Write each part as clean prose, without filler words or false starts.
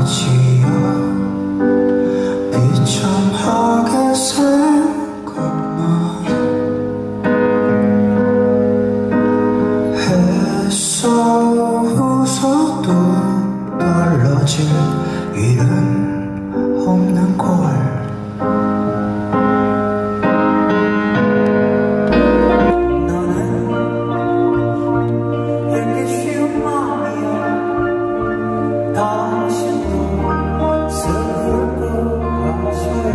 지어 비참하게 산 것만 했어. 웃어도 떨어질 일은 없는 걸. 너는 이렇게 쉬운 마음이야. 당신도 슬플 것 같아요.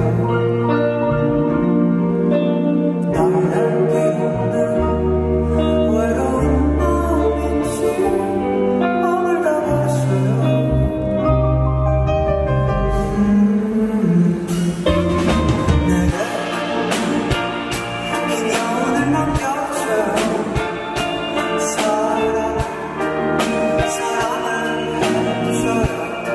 나를 비웃는 외로운 마음인지 마음을 담았어요. 내게 인연을 남겨줘요. 사랑을 해줘요.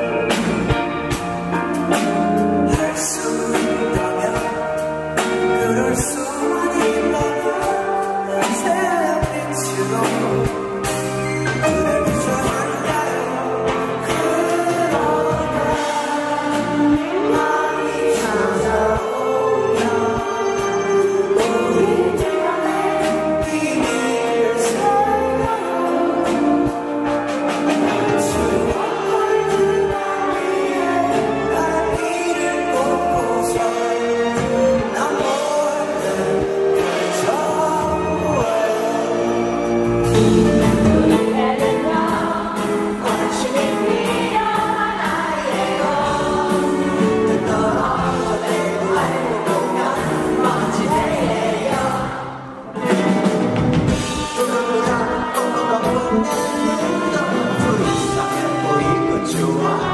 할 수 있다면 그럴 수만 있다면 새하얀 빛으로 그댈 비춰줄까요. 그러다 밤이 찾아오면 우리 둘만의 비밀을 새겨요. 추억할 그 머리에 달빛을 꽂고서 난 몰래 관심이 필요한 아이예요. 떨어져 내고 알고 보면 먼지 되예요. 불쌍해 보이고 좋아.